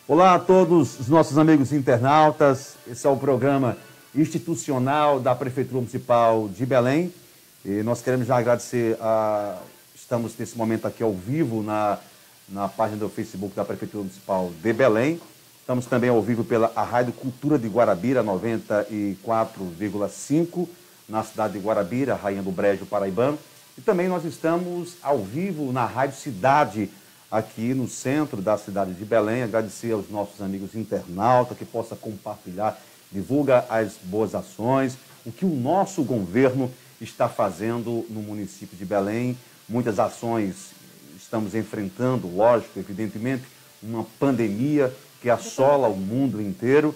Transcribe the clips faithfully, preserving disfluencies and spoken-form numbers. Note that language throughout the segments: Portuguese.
Olá a todos os nossos amigos internautas, esse é o programa institucional da Prefeitura Municipal de Belém e nós queremos já agradecer, a... estamos nesse momento aqui ao vivo na, na página do Facebook da Prefeitura Municipal de Belém, estamos também ao vivo pela a Rádio Cultura de Guarabira, noventa e quatro vírgula cinco, na cidade de Guarabira, Rainha do Brejo Paraibano, e também nós estamos ao vivo na Rádio Cidade, aqui no centro da cidade de Belém. Agradecer aos nossos amigos internautas que possa compartilhar, divulga as boas ações, o que o nosso governo está fazendo no município de Belém. Muitas ações estamos enfrentando, lógico, evidentemente, uma pandemia que assola o mundo inteiro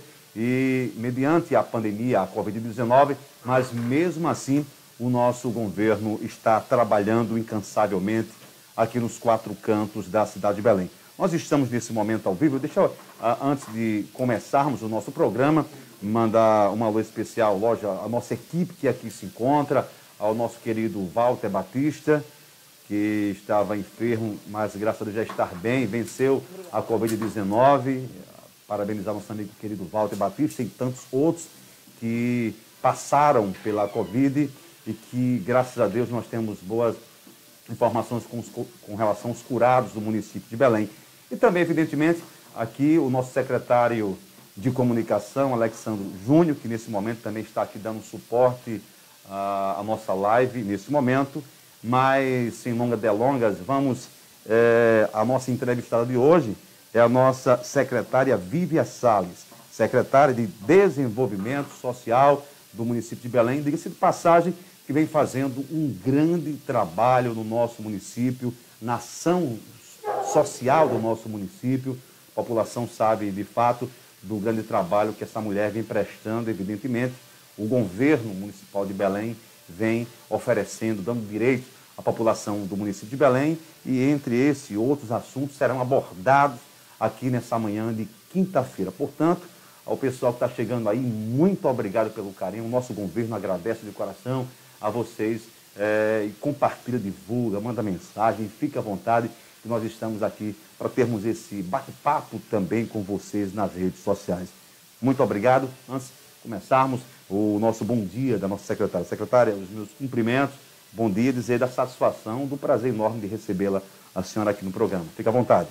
e mediante a pandemia, a covid dezenove, mas mesmo assim o nosso governo está trabalhando incansavelmente aqui nos quatro cantos da cidade de Belém. Nós estamos nesse momento ao vivo. Deixa eu, antes de começarmos o nosso programa, mandar uma alô especial, lógico, à nossa equipe que aqui se encontra, ao nosso querido Walter Batista, que estava enfermo, mas graças a Deus já está bem, venceu a covid dezenove. Parabenizar nosso amigo querido Walter Batista e tantos outros que passaram pela Covid e que, graças a Deus, nós temos boas informações com, os, com relação aos curados do município de Belém. E também, evidentemente, aqui o nosso secretário de comunicação, Alexandre Júnior, que nesse momento também está aqui dando suporte à, à nossa live nesse momento. Mas, sem longas delongas, vamos é, à nossa entrevistada de hoje, é a nossa secretária Vívia Salles, secretária de Desenvolvimento Social do município de Belém. Diga-se de passagem, que vem fazendo um grande trabalho no nosso município, na ação social do nosso município. A população sabe, de fato, do grande trabalho que essa mulher vem prestando, evidentemente. O governo municipal de Belém vem oferecendo, dando direito à população do município de Belém, e entre esses e outros assuntos serão abordados aqui nessa manhã de quinta-feira. Portanto, ao pessoal que está chegando aí, muito obrigado pelo carinho. O nosso governo agradece de coração a vocês, é, e compartilha, divulga, manda mensagem, fique à vontade, que nós estamos aqui para termos esse bate-papo também com vocês nas redes sociais. Muito obrigado. Antes de começarmos, o nosso bom dia da nossa secretária. Secretária, os meus cumprimentos, bom dia, dizer da satisfação, do prazer enorme de recebê-la, a senhora aqui no programa. Fique à vontade.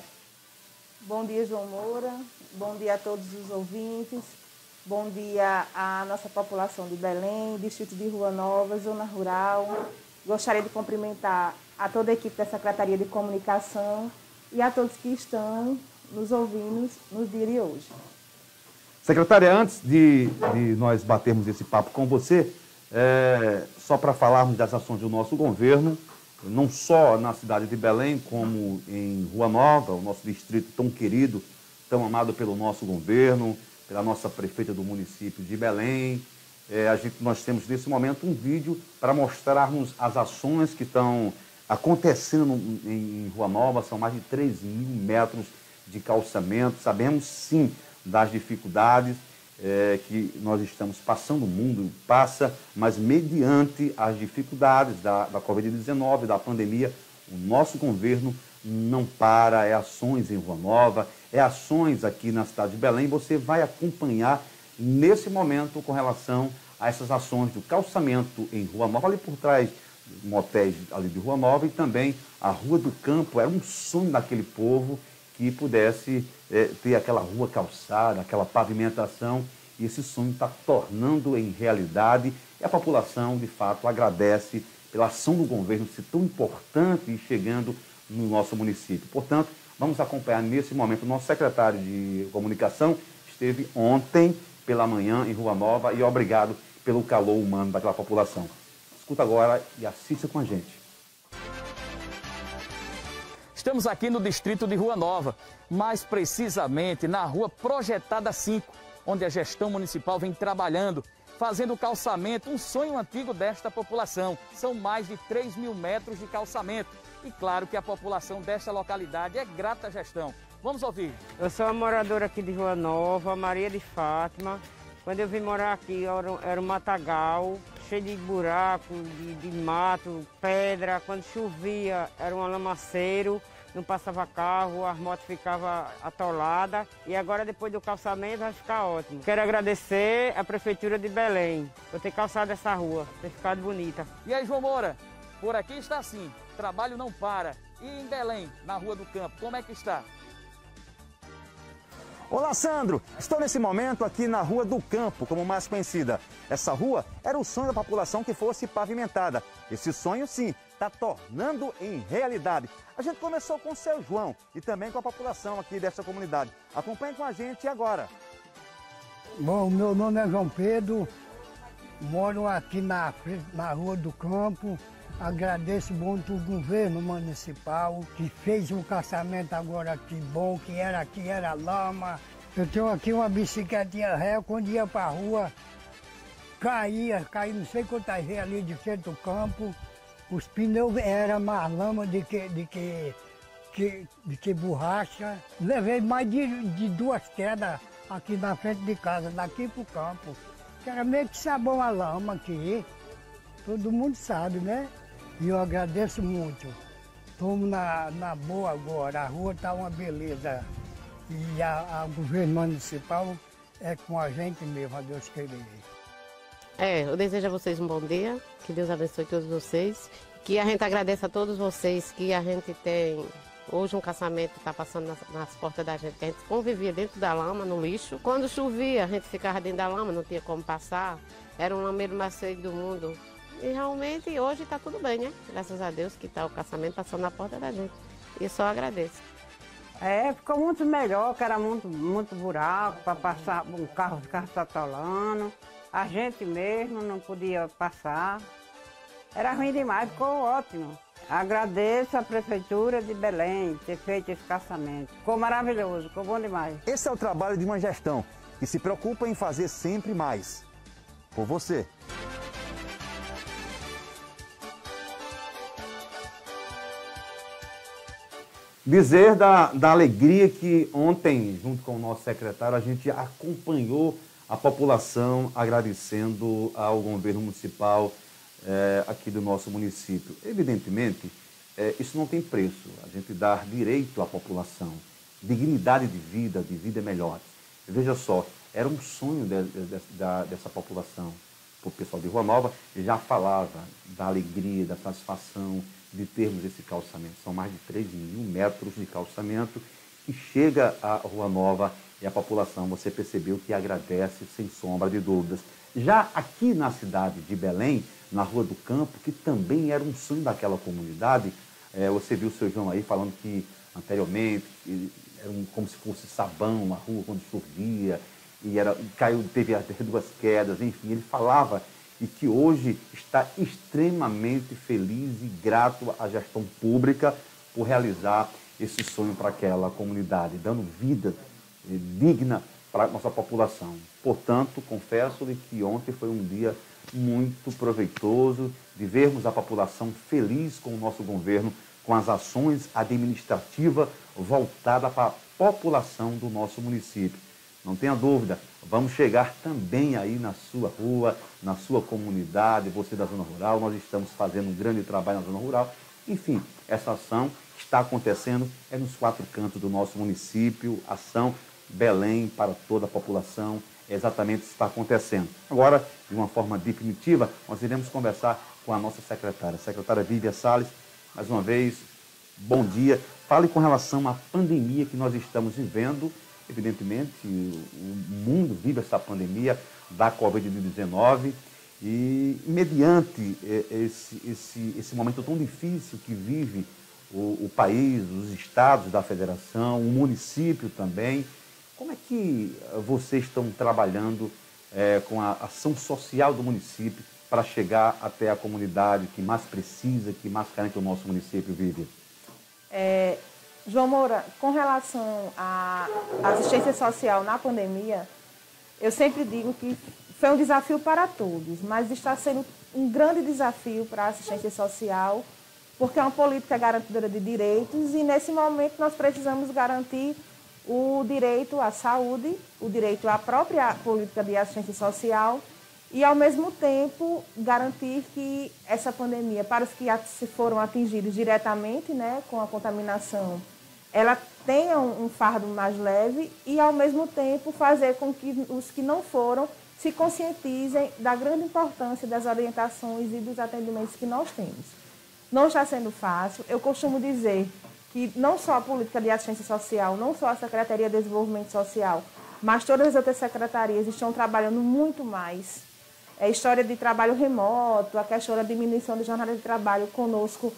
Bom dia, João Moura, bom dia a todos os ouvintes. Bom dia à nossa população de Belém, distrito de Rua Nova, zona rural. Gostaria de cumprimentar a toda a equipe da Secretaria de Comunicação e a todos que estão nos ouvindo no dia de hoje. Secretária, antes de, de nós batermos esse papo com você, é, só para falarmos das ações do nosso governo, não só na cidade de Belém, como em Rua Nova, o nosso distrito tão querido, tão amado pelo nosso governo, pela nossa prefeita do município de Belém. É, a gente, nós temos nesse momento um vídeo para mostrarmos as ações que estão acontecendo no, em, em Rua Nova. São mais de três mil metros de calçamento. Sabemos sim das dificuldades é, que nós estamos passando, o mundo passa, mas mediante as dificuldades da, da covid dezenove, da pandemia, o nosso governo não para, é ações em Rua Nova, é ações aqui na cidade de Belém. Você vai acompanhar nesse momento com relação a essas ações do calçamento em Rua Nova, ali por trás dos motéis ali de Rua Nova, e também a Rua do Campo. Era um sonho daquele povo que pudesse é, ter aquela rua calçada, aquela pavimentação, e esse sonho está tornando em realidade, e a população, de fato, agradece pela ação do governo ser tão importante e chegando no nosso município. Portanto, vamos acompanhar nesse momento. O nosso secretário de comunicação esteve ontem pela manhã em Rua Nova, e obrigado pelo calor humano daquela população. Escuta agora e assista com a gente. Estamos aqui no distrito de Rua Nova, mais precisamente na Rua Projetada cinco, onde a gestão municipal vem trabalhando, fazendo o calçamento, um sonho antigo desta população. São mais de três mil metros de calçamento. E claro que a população desta localidade é grata à gestão. Vamos ouvir. Eu sou a moradora aqui de Rua Nova, Maria de Fátima. Quando eu vim morar aqui, era, era um matagal, cheio de buraco, de, de mato, pedra. Quando chovia, era um lamaceiro. não passava carro, as motos ficavam atoladas e agora depois do calçamento vai ficar ótimo. Quero agradecer a Prefeitura de Belém por ter calçado essa rua, ter ficado bonita. E aí, João Moura, por aqui está assim, trabalho não para. E em Belém, na Rua do Campo, como é que está? Olá, Sandro! Estou nesse momento aqui na Rua do Campo, como mais conhecida. Essa rua era o sonho da população que fosse pavimentada. Esse sonho, sim, está tornando em realidade. A gente começou com o seu João e também com a população aqui dessa comunidade. Acompanhe com a gente agora. Bom, meu nome é João Pedro, moro aqui na, na Rua do Campo. Agradeço muito o governo municipal que fez um calçamento agora aqui bom, que era aqui, era lama. Eu tenho aqui uma bicicletinha ré, quando ia para a rua, caía, caía não sei quantas vezes ali de frente do campo. Os pneus eram mais lama do que, de que, que, de que borracha. Levei mais de, de duas quedas aqui na frente de casa, daqui para o campo. Que era meio que sabão a lama aqui. Todo mundo sabe, né? E eu agradeço muito. Estamos na, na boa agora, a rua está uma beleza. E a, a governo municipal é com a gente mesmo, a Deus querer. É, eu desejo a vocês um bom dia, que Deus abençoe todos vocês. Que a gente agradeça a todos vocês, que a gente tem hoje um casamento que está passando nas, nas portas da gente, que a gente convivia dentro da lama, no lixo. Quando chovia, a gente ficava dentro da lama, não tinha como passar. Era um lameiro mais feio do mundo. E realmente hoje está tudo bem, né? Graças a Deus que está o casamento passando na porta da gente. E só agradeço. É, ficou muito melhor, que era muito, muito buraco para passar, um carro ficava se atolando. A gente mesmo não podia passar. Era ruim demais, ficou ótimo. Agradeço a Prefeitura de Belém ter feito esse calçamento. Ficou maravilhoso, ficou bom demais. Esse é o trabalho de uma gestão que se preocupa em fazer sempre mais. Por você. Dizer da, da alegria que ontem, junto com o nosso secretário, a gente acompanhou a população agradecendo ao governo municipal é, aqui do nosso município. Evidentemente, é, isso não tem preço, a gente dar direito à população, dignidade de vida, de vida melhor. Veja só, era um sonho de, de, de, dessa população. O pessoal de Rua Nova já falava da alegria, da satisfação de termos esse calçamento. São mais de três mil metros de calçamento que chega à Rua Nova e a população, você percebeu que agradece sem sombra de dúvidas. Já aqui na cidade de Belém, na Rua do Campo, que também era um sonho daquela comunidade, é, você viu o seu João aí falando que anteriormente era um, como se fosse sabão na rua quando chovia, e era, caiu, teve até duas quedas, enfim, ele falava e que hoje está extremamente feliz e grato à gestão pública por realizar esse sonho para aquela comunidade, dando vida eh, digna para a nossa população. Portanto, confesso-lhe que ontem foi um dia muito proveitoso de vermos a população feliz com o nosso governo, com as ações administrativas voltadas para a população do nosso município. Não tenha dúvida, vamos chegar também aí na sua rua, na sua comunidade, você da zona rural, nós estamos fazendo um grande trabalho na zona rural. Enfim, essa ação que está acontecendo é nos quatro cantos do nosso município, ação Belém para toda a população, é exatamente o que está acontecendo. Agora, de uma forma definitiva, nós iremos conversar com a nossa secretária, a secretária Vívia Salles. Mais uma vez, bom dia. Fale com relação à pandemia que nós estamos vivendo. Evidentemente, o mundo vive essa pandemia da covid dezenove e, mediante esse, esse, esse momento tão difícil que vive o, o país, os estados da federação, o município também, como é que vocês estão trabalhando é, com a ação social do município para chegar até a comunidade que mais precisa, que mais carente o nosso município vive? É, João Moura, com relação à assistência social na pandemia, eu sempre digo que foi um desafio para todos, mas está sendo um grande desafio para a assistência social, porque é uma política garantidora de direitos e, nesse momento, nós precisamos garantir o direito à saúde, o direito à própria política de assistência social e, ao mesmo tempo, garantir que essa pandemia, para os que foram atingidos diretamente, né, com a contaminação, ela tenha um, um fardo mais leve e, ao mesmo tempo, fazer com que os que não foram se conscientizem da grande importância das orientações e dos atendimentos que nós temos. Não está sendo fácil. Eu costumo dizer que não só a política de assistência social, não só a Secretaria de Desenvolvimento Social, mas todas as outras secretarias estão trabalhando muito mais. É a história de trabalho remoto, a questão da diminuição da jornada de trabalho conosco,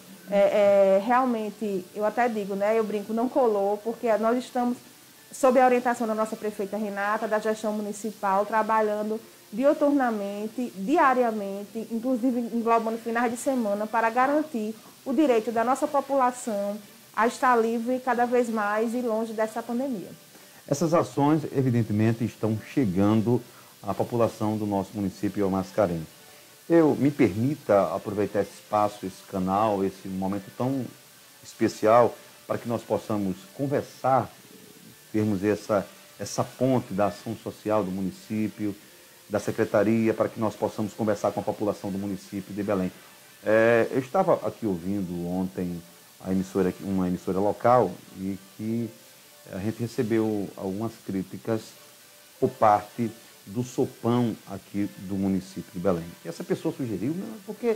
é, é, realmente, eu até digo, né, eu brinco, não colou, porque nós estamos, sob a orientação da nossa prefeita Renata, da gestão municipal, trabalhando diuturnamente, diariamente, inclusive englobando finais de semana, para garantir o direito da nossa população a estar livre cada vez mais e longe dessa pandemia. Essas ações, evidentemente, estão chegando à população do nosso município mascarense. Eu me permita aproveitar esse espaço, esse canal, esse momento tão especial para que nós possamos conversar, termos essa, essa ponte da ação social do município, da secretaria, para que nós possamos conversar com a população do município de Belém. É, eu estava aqui ouvindo ontem a emissora, uma emissora local e que a gente recebeu algumas críticas por parte do Sopão aqui do município de Belém. E essa pessoa sugeriu, né, porque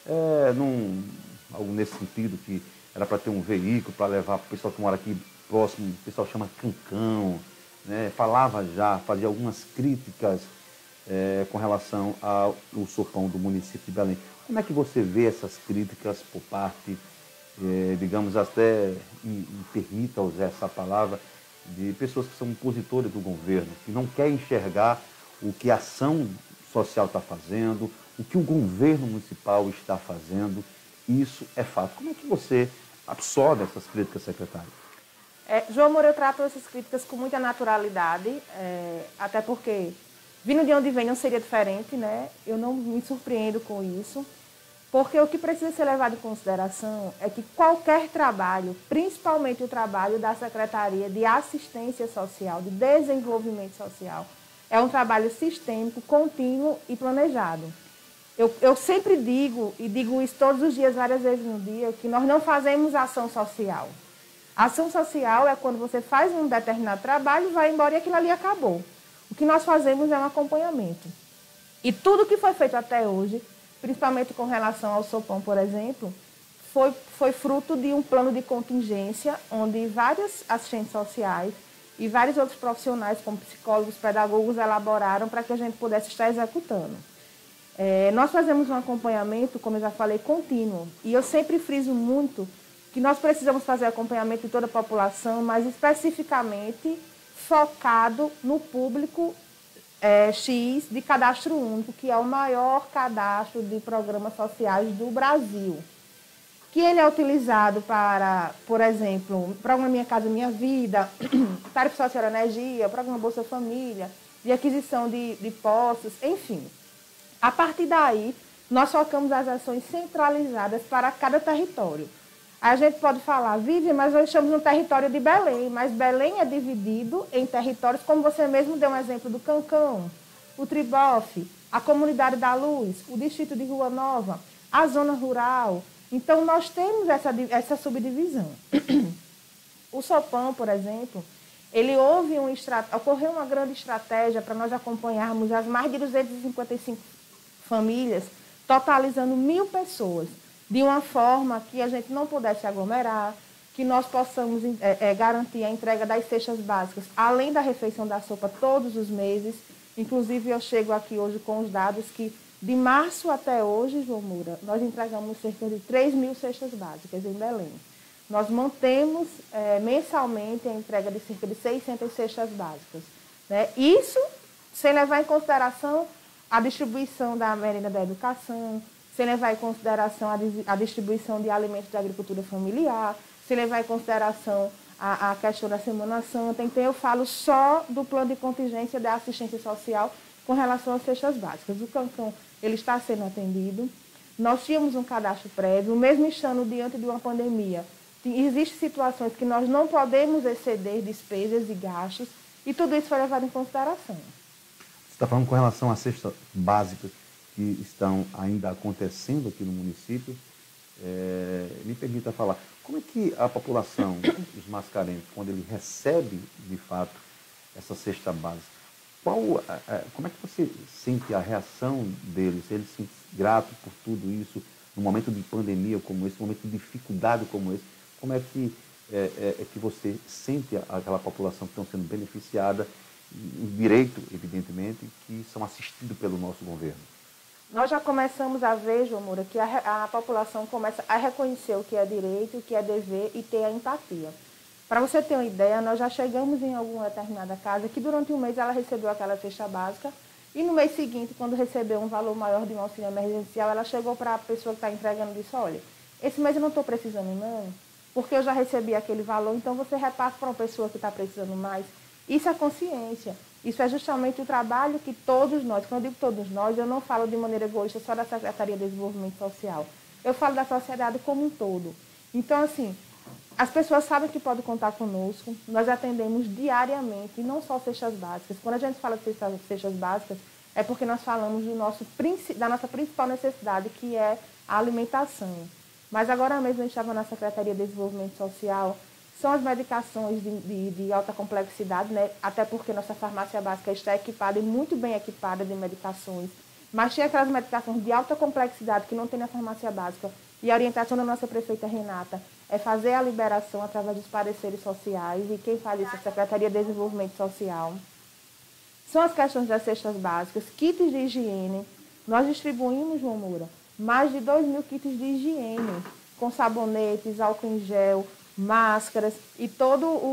é, num, algo nesse sentido, que era para ter um veículo para levar para o pessoal que mora aqui próximo, o pessoal chama Cancão, né, falava já, fazia algumas críticas é, com relação ao, ao Sopão do município de Belém. Como é que você vê essas críticas por parte, é, digamos até, me permita usar essa palavra, de pessoas que são opositores do governo, que não querem enxergar o que a ação social está fazendo, o que o governo municipal está fazendo? Isso é fato. Como é que você absorve essas críticas, secretário? É, João Moura, eu trato essas críticas com muita naturalidade, é, até porque, vindo de onde vem, não seria diferente, né? Eu não me surpreendo com isso, porque o que precisa ser levado em consideração é que qualquer trabalho, principalmente o trabalho da Secretaria de Assistência Social, de Desenvolvimento Social, é um trabalho sistêmico, contínuo e planejado. Eu, eu sempre digo, e digo isso todos os dias, várias vezes no dia, que nós não fazemos ação social. Ação social é quando você faz um determinado trabalho, vai embora e aquilo ali acabou. O que nós fazemos é um acompanhamento. E tudo que foi feito até hoje, principalmente com relação ao Sopão, por exemplo, foi, foi fruto de um plano de contingência, onde vários assistentes sociais e vários outros profissionais, como psicólogos, pedagogos, elaboraram para que a gente pudesse estar executando. É, nós fazemos um acompanhamento, como eu já falei, contínuo. E eu sempre friso muito que nós precisamos fazer acompanhamento de toda a população, mas especificamente focado no público É, X de cadastro único, que é o maior cadastro de programas sociais do Brasil. Que ele é utilizado para, por exemplo, o programa Minha Casa Minha Vida, Tarifa Social Energia, o programa Bolsa Família, de aquisição de, de postos, enfim. A partir daí, nós focamos as ações centralizadas para cada território. A gente pode falar, Vivian, mas nós estamos no território de Belém, mas Belém é dividido em territórios, como você mesmo deu um exemplo do Cancão, o Tribofe, a Comunidade da Luz, o Distrito de Rua Nova, a Zona Rural. Então, nós temos essa, essa subdivisão. O Sopão, por exemplo, ele houve um, ocorreu uma grande estratégia para nós acompanharmos as mais de duzentas e cinquenta e cinco famílias, totalizando mil pessoas, de uma forma que a gente não pudesse aglomerar, que nós possamos é, é, garantir a entrega das cestas básicas, além da refeição da sopa todos os meses. Inclusive, eu chego aqui hoje com os dados que, de março até hoje, João Moura, nós entregamos cerca de três mil cestas básicas em Belém. Nós mantemos é, mensalmente a entrega de cerca de seiscentas cestas básicas, né? Isso sem levar em consideração a distribuição da merenda da educação, sem levar em consideração a distribuição de alimentos da agricultura familiar, sem levar em consideração a, a questão da Semana Santa. Então, eu falo só do plano de contingência da assistência social com relação às cestas básicas. O Cancão, ele está sendo atendido. Nós tínhamos um cadastro prévio, mesmo estando diante de uma pandemia. Existem situações que nós não podemos exceder despesas e gastos, e tudo isso foi levado em consideração. está falando com relação à cesta básica que estão ainda acontecendo aqui no município. É, me permita falar, como é que a população, os mais carentes, quando ele recebe, de fato, essa cesta básica, qual, é, como é que você sente a reação deles? Eles se sentem gratos por tudo isso, num momento de pandemia como esse, num momento de dificuldade como esse? Como é que, é, é, é que você sente aquela população que estão sendo beneficiada, em direito, evidentemente, que são assistidos pelo nosso governo? Nós já começamos a ver, João Moura, que a, a população começa a reconhecer o que é direito, o que é dever e ter a empatia. Para você ter uma ideia, nós já chegamos em alguma determinada casa que durante um mês ela recebeu aquela cesta básica e no mês seguinte, quando recebeu um valor maior de um auxílio emergencial, ela chegou para a pessoa que está entregando e disse, olha, esse mês eu não estou precisando não, porque eu já recebi aquele valor, então você repassa para uma pessoa que está precisando mais. Isso é consciência. Isso é justamente o trabalho que todos nós, quando eu digo todos nós, eu não falo de maneira egoísta só da Secretaria de Desenvolvimento Social. Eu falo da sociedade como um todo. Então, assim, as pessoas sabem que podem contar conosco, nós atendemos diariamente, e não só cestas básicas. Quando a gente fala de cestas, cestas básicas, é porque nós falamos do nosso, da nossa principal necessidade, que é a alimentação. Mas agora mesmo a gente estava na Secretaria de Desenvolvimento Social, são as medicações de, de, de alta complexidade, né? Até porque nossa farmácia básica está equipada e muito bem equipada de medicações. Mas tem aquelas medicações de alta complexidade que não tem na farmácia básica. E a orientação da nossa prefeita Renata é fazer a liberação através dos pareceres sociais. E quem faz isso é a Secretaria de Desenvolvimento Social. São as questões das cestas básicas, kits de higiene. Nós distribuímos, João Moura, mais de dois mil kits de higiene, com sabonetes, álcool em gel, máscaras e todo o,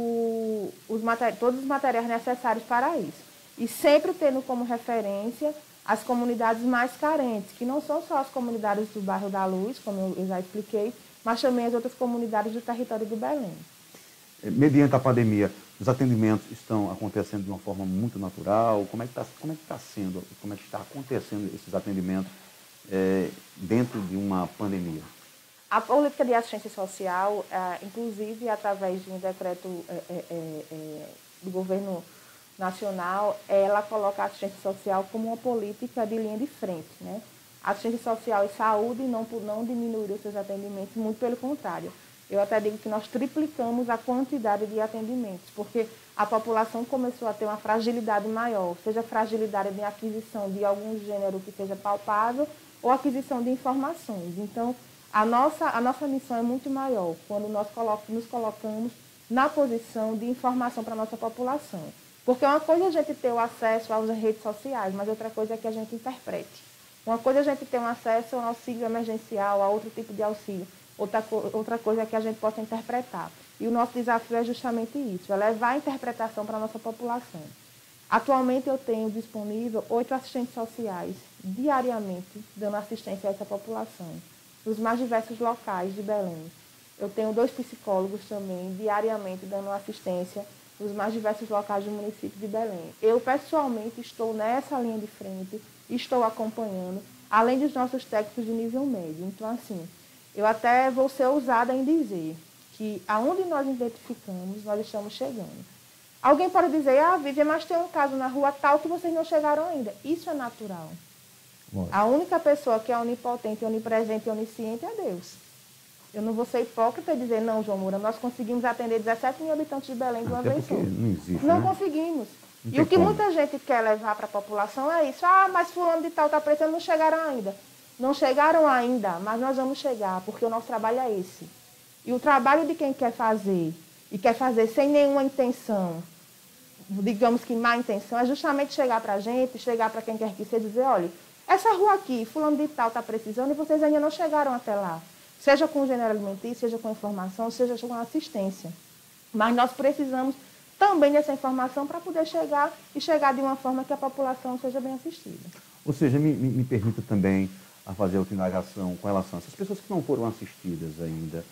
o, o, os materi- todos os materiais necessários para isso. E sempre tendo como referência as comunidades mais carentes, que não são só as comunidades do bairro da Luz, como eu já expliquei, mas também as outras comunidades do território do Belém. Mediante a pandemia, os atendimentos estão acontecendo de uma forma muito natural? Como é que está como é que tá sendo, como é que está acontecendo esses atendimentos é, dentro de uma pandemia? A política de assistência social, é, inclusive através de um decreto é, é, é, do governo nacional, ela coloca a assistência social como uma política de linha de frente, né? A assistência social e saúde não, não diminuíram os seus atendimentos, muito pelo contrário. Eu até digo que nós triplicamos a quantidade de atendimentos, porque a população começou a ter uma fragilidade maior, seja fragilidade de aquisição de algum gênero que seja palpável ou aquisição de informações. Então, a nossa, a nossa missão é muito maior quando nós colo- nos colocamos na posição de informação para a nossa população. Porque uma coisa é a gente ter o acesso às redes sociais, mas outra coisa é que a gente interprete. Uma coisa é a gente ter um acesso a um auxílio emergencial, a outro tipo de auxílio. Outra, outra coisa é que a gente possa interpretar. E o nosso desafio é justamente isso, é levar a interpretação para a nossa população. Atualmente eu tenho disponível oito assistentes sociais diariamente dando assistência a essa população, nos mais diversos locais de Belém. Eu tenho dois psicólogos também diariamente dando assistência nos mais diversos locais do município de Belém. Eu, pessoalmente, estou nessa linha de frente, estou acompanhando, além dos nossos técnicos de nível médio. Então, assim, eu até vou ser ousada em dizer que aonde nós identificamos, nós estamos chegando. Alguém pode dizer, ah, Vivian, mas tem um caso na rua tal que vocês não chegaram ainda. Isso é natural. Bom. A única pessoa que é onipotente, onipresente e onisciente é Deus. Eu não vou ser hipócrita e dizer, não, João Moura, nós conseguimos atender dezessete mil habitantes de Belém de uma vez só. Não existe, Não né? conseguimos. Não E o que como. muita gente quer levar para a população é isso. Ah, mas fulano de tal está precisando, não chegaram ainda. Não chegaram ainda, mas nós vamos chegar, porque o nosso trabalho é esse. E o trabalho de quem quer fazer, e quer fazer sem nenhuma intenção, digamos que má intenção, é justamente chegar para a gente, chegar para quem quer que seja e dizer, olha, essa rua aqui, fulano de tal está precisando e vocês ainda não chegaram até lá. Seja com gênero alimentício, seja com informação, seja com assistência. Mas nós precisamos também dessa informação para poder chegar e chegar de uma forma que a população seja bem assistida. Ou seja, me, me, me permita também a fazer outra indagação com relação a essas pessoas que não foram assistidas ainda.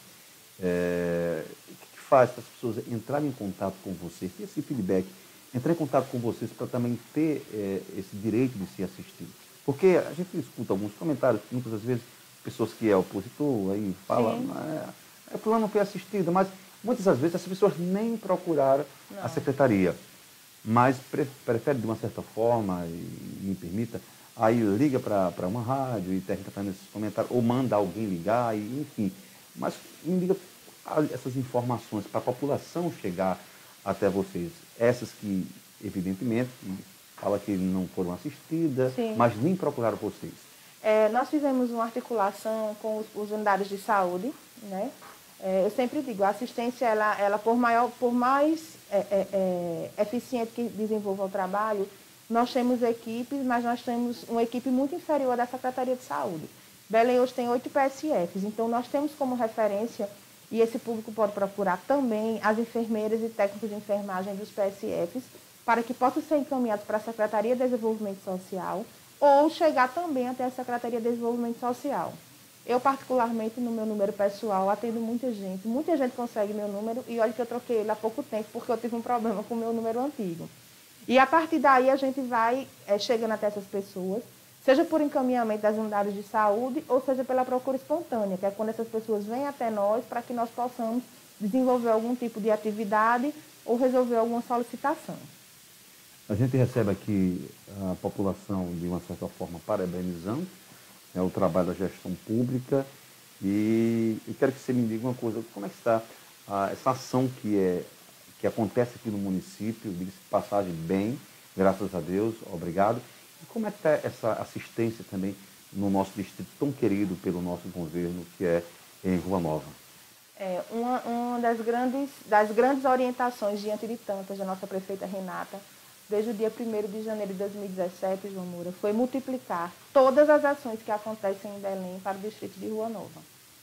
É, o que, que faz para as pessoas entrarem em contato com vocês, ter esse feedback, entrar em contato com vocês para também ter é, esse direito de ser assistido? Porque a gente escuta alguns comentários, muitas das vezes, pessoas que é opositor, aí fala, é, é, fulano não foi assistida, mas muitas das vezes as pessoas nem procuraram não. a secretaria. mas pre prefere de uma certa forma, e me permita, aí liga para uma rádio e pergunta para esses comentários, ou manda alguém ligar, e, enfim. Mas me diga essas informações para a população chegar até vocês. Essas que, evidentemente, fala que não foram assistidas, Sim. mas nem procuraram vocês. É, nós fizemos uma articulação com os, os unidades de saúde, né? É, eu sempre digo, a assistência, ela, ela por, maior, por mais é, é, é, eficiente que desenvolva o trabalho, nós temos equipes, mas nós temos uma equipe muito inferior da Secretaria de Saúde. Belém hoje tem oito P S Fs, então nós temos como referência, e esse público pode procurar também, as enfermeiras e técnicos de enfermagem dos P S Fs, para que possam ser encaminhados para a Secretaria de Desenvolvimento Social, ou chegar também até a Secretaria de Desenvolvimento Social. Eu, particularmente, no meu número pessoal, atendo muita gente. Muita gente consegue meu número e olha que eu troquei ele há pouco tempo porque eu tive um problema com o meu número antigo. E a partir daí a gente vai é, chegando até essas pessoas, seja por encaminhamento das unidades de saúde ou seja pela procura espontânea, que é quando essas pessoas vêm até nós para que nós possamos desenvolver algum tipo de atividade ou resolver alguma solicitação. A gente recebe aqui a população, de uma certa forma, parabenizando, né, o trabalho da gestão pública, e eu quero que você me diga uma coisa, como é que está ah, essa ação que, é, que acontece aqui no município, diga-se de passagem bem, graças a Deus, obrigado, e como é que está essa assistência também no nosso distrito tão querido pelo nosso governo, que é em Rua Nova? É, uma uma das, grandes, das grandes orientações diante de tantas da nossa prefeita Renata, desde o dia primeiro de janeiro de dois mil e dezessete, João Moura, foi multiplicar todas as ações que acontecem em Belém para o distrito de Rua Nova.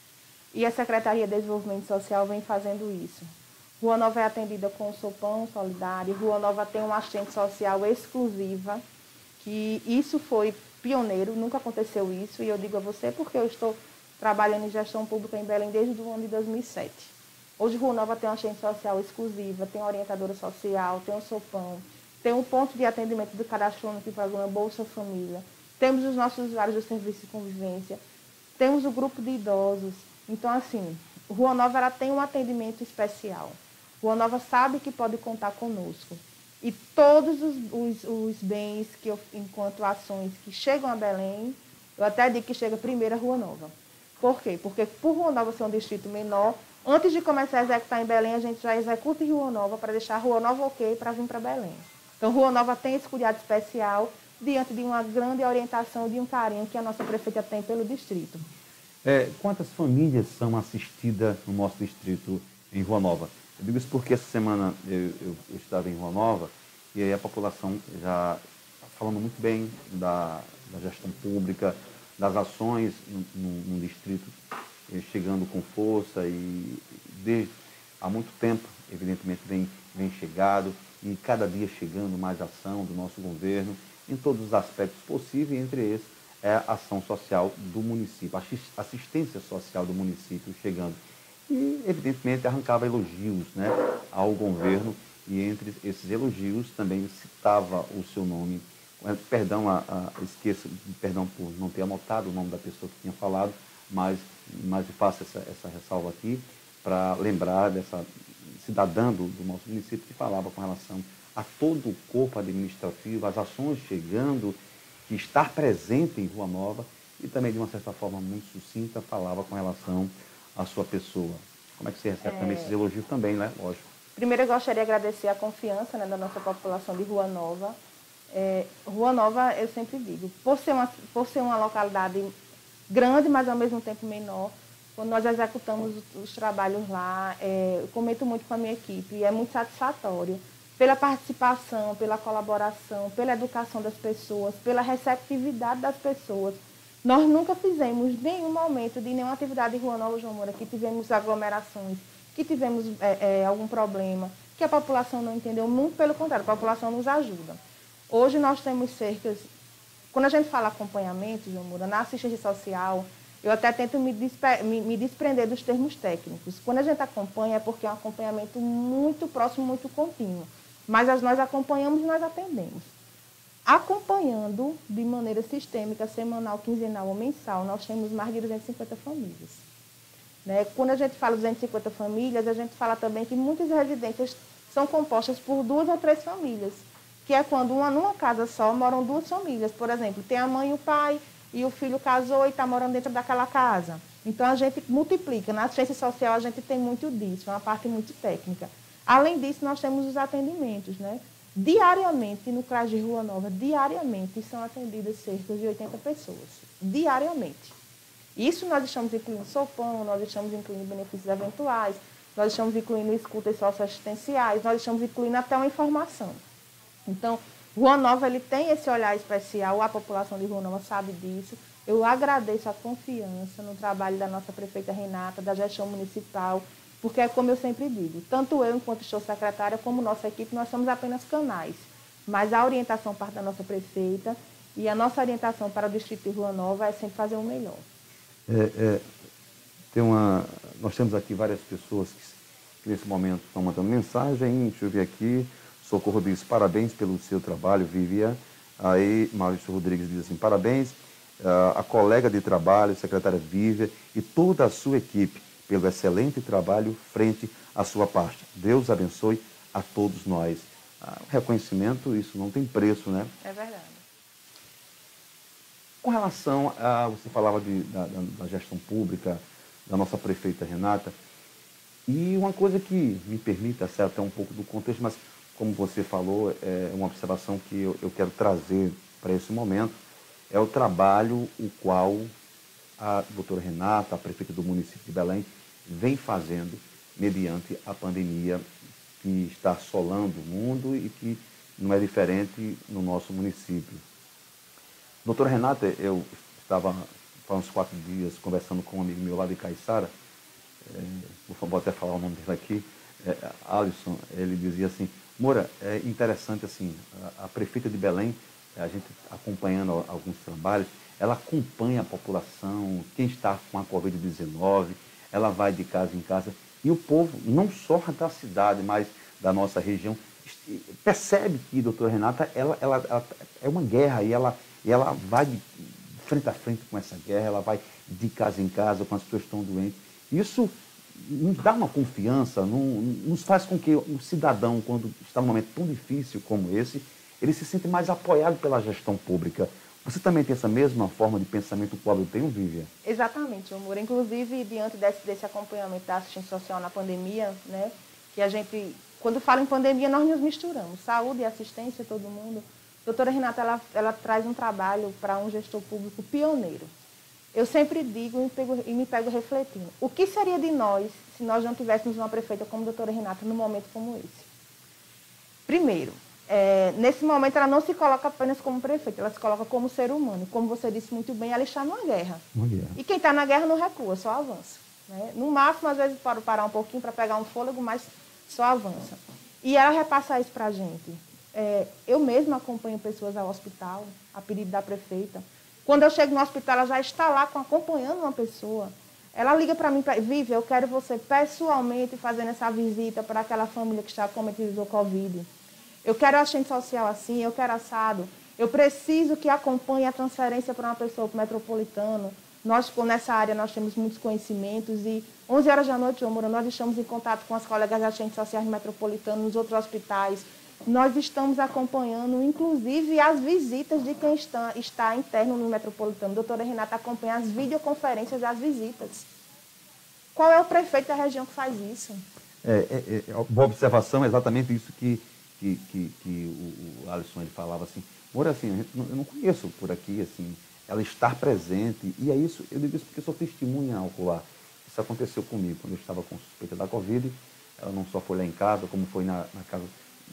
E a Secretaria de Desenvolvimento Social vem fazendo isso. Rua Nova é atendida com o Sopão Solidário, Rua Nova tem uma assistente social exclusiva, que isso foi pioneiro, nunca aconteceu isso, e eu digo a você porque eu estou trabalhando em gestão pública em Belém desde o ano de dois mil e sete. Hoje Rua Nova tem uma assistente social exclusiva, tem uma orientadora social, tem o Sopão, tem um ponto de atendimento do cadastro único do programa Bolsa Família, temos os nossos usuários do serviço de convivência, temos o grupo de idosos. Então, assim, Rua Nova ela tem um atendimento especial. Rua Nova sabe que pode contar conosco. E todos os, os, os bens, que eu, enquanto ações que chegam a Belém, eu até digo que chega primeiro a Rua Nova. Por quê? Porque por Rua Nova ser um distrito menor, antes de começar a executar em Belém, a gente já executa em Rua Nova para deixar a Rua Nova ok para vir para Belém. Então, Rua Nova tem esse cuidado especial diante de uma grande orientação, de um carinho que a nossa prefeita tem pelo distrito. É, quantas famílias são assistidas no nosso distrito em Rua Nova? Eu digo isso porque essa semana eu, eu, eu estava em Rua Nova e aí a população já está falando muito bem da, da gestão pública, das ações no, no, no distrito, chegando com força e desde há muito tempo, evidentemente, vem, vem chegado. E cada dia chegando mais ação do nosso governo em todos os aspectos possíveis, entre esses é a ação social do município, a assistência social do município chegando. E, evidentemente, arrancava elogios, né, ao governo, e entre esses elogios também citava o seu nome. Perdão, a, a, esqueço, perdão por não ter anotado o nome da pessoa que tinha falado, mas, mas eu faço essa, essa ressalva aqui para lembrar dessa cidadã do, do nosso município que falava com relação a todo o corpo administrativo, as ações chegando, que estar presente em Rua Nova e também, de uma certa forma, muito sucinta, falava com relação à sua pessoa. Como é que você recebe é... também esses elogios também, né? Lógico. Primeiro, eu gostaria de agradecer a confiança, né, da nossa população de Rua Nova. É, Rua Nova, eu sempre digo, por ser, uma, por ser uma localidade grande, mas ao mesmo tempo menor, quando nós executamos os, os trabalhos lá, é, eu comento muito com a minha equipe e é muito satisfatório pela participação, pela colaboração, pela educação das pessoas, pela receptividade das pessoas. Nós nunca fizemos nenhum momento de nenhuma atividade em Rua Nova, João Moura, que tivemos aglomerações, que tivemos é, é, algum problema, que a população não entendeu, muito pelo contrário, a população nos ajuda. Hoje nós temos cerca, quando a gente fala acompanhamento, João Moura, na assistência social, eu até tento me, me, me desprender dos termos técnicos. Quando a gente acompanha é porque é um acompanhamento muito próximo, muito contínuo. Mas as, nós acompanhamos e nós atendemos. Acompanhando de maneira sistêmica, semanal, quinzenal ou mensal, nós temos mais de duzentas e cinquenta famílias. Né? Quando a gente fala duzentas e cinquenta famílias, a gente fala também que muitas residências são compostas por duas ou três famílias. que é quando uma, numa casa só moram duas famílias. Por exemplo, tem a mãe e o pai, e o filho casou e está morando dentro daquela casa. Então, a gente multiplica. Na assistência social, a gente tem muito disso, é uma parte muito técnica. Além disso, nós temos os atendimentos, né? Diariamente, no CRAS de Rua Nova, diariamente, são atendidas cerca de oitenta pessoas. Diariamente. Isso nós estamos incluindo sopão, nós estamos incluindo benefícios eventuais, nós estamos incluindo escutas socioassistenciais, nós estamos incluindo até uma informação. Então, Rua Nova ele tem esse olhar especial, a população de Rua Nova sabe disso. Eu agradeço a confiança no trabalho da nossa prefeita Renata, da gestão municipal, porque é como eu sempre digo, tanto eu, enquanto estou secretária, como nossa equipe, nós somos apenas canais. Mas a orientação parte da nossa prefeita e a nossa orientação para o distrito de Rua Nova é sempre fazer o melhor. É, é, tem uma, nós temos aqui várias pessoas que, que nesse momento estão mandando mensagem. Deixa eu ver aqui. Socorro diz parabéns pelo seu trabalho, Vivian. Aí Maurício Rodrigues diz assim, parabéns a colega de trabalho, secretária Vivian e toda a sua equipe pelo excelente trabalho frente à sua parte. Deus abençoe a todos nós. Ah, reconhecimento, isso não tem preço, né? É verdade. Com relação a, você falava de, da, da gestão pública, da nossa prefeita Renata, e uma coisa que me permita ser até um pouco do contexto, mas como você falou, é uma observação que eu, eu quero trazer para esse momento, é o trabalho o qual a doutora Renata, a prefeita do município de Belém, vem fazendo mediante a pandemia que está assolando o mundo e que não é diferente no nosso município. Doutora Renata, eu estava há uns quatro dias conversando com um amigo meu lá de Caiçara, é, vou até falar o nome dele aqui, é, Alisson, ele dizia assim, Moura, é interessante assim, a, a prefeita de Belém, a gente acompanhando alguns trabalhos, ela acompanha a população, quem está com a covid dezenove, ela vai de casa em casa, e o povo, não só da cidade, mas da nossa região, percebe que a doutora Renata, ela, ela, ela é uma guerra, e ela, e ela vai de frente a frente com essa guerra, ela vai de casa em casa com as pessoas que estão doentes. Isso nos dá uma confiança, nos faz com que o cidadão, quando está num momento tão difícil como esse, ele se sente mais apoiado pela gestão pública. Você também tem essa mesma forma de pensamento qual eu tenho, Vivian? Exatamente, amor. Inclusive, diante desse, desse acompanhamento da assistência social na pandemia, né, que a gente, quando fala em pandemia, nós nos misturamos. Saúde e assistência, todo mundo. A doutora Renata, ela, ela traz um trabalho para um gestor público pioneiro. Eu sempre digo e me, pego, e me pego refletindo. O que seria de nós se nós não tivéssemos uma prefeita como a doutora Renata num momento como esse? Primeiro, É, nesse momento, ela não se coloca apenas como prefeita, ela se coloca como ser humano. Como você disse muito bem, ela está numa guerra. Uma guerra. E quem está na guerra não recua, só avança. Né? No máximo, às vezes, pode parar um pouquinho para pegar um fôlego, mas só avança. E ela repassa isso para a gente. É, eu mesma acompanho pessoas ao hospital, a pedido da prefeita. Quando eu chego no hospital, ela já está lá acompanhando uma pessoa. Ela liga para mim, Vivi, eu quero você pessoalmente fazendo essa visita para aquela família que está cometida do Covid. Eu quero assistente social assim, eu quero assado. Eu preciso que acompanhe a transferência para uma pessoa para o metropolitano. Nós, nessa área, nós temos muitos conhecimentos e onze horas da noite, Moura, nós estamos em contato com as colegas assistentes sociais do metropolitano, nos outros hospitais. Nós estamos acompanhando, inclusive, as visitas de quem está, está interno no metropolitano. A doutora Renata acompanha as videoconferências das visitas. Qual é o prefeito da região que faz isso? É, é, é, boa observação, é exatamente isso que... que, que, que o, o Alisson ele falava assim, Moura, assim, a gente não, eu não conheço por aqui, assim, ela estar presente, e é isso, eu digo isso porque eu sou testemunha ocular. Isso aconteceu comigo, quando eu estava com suspeita da Covid, ela não só foi lá em casa, como foi na, na casa,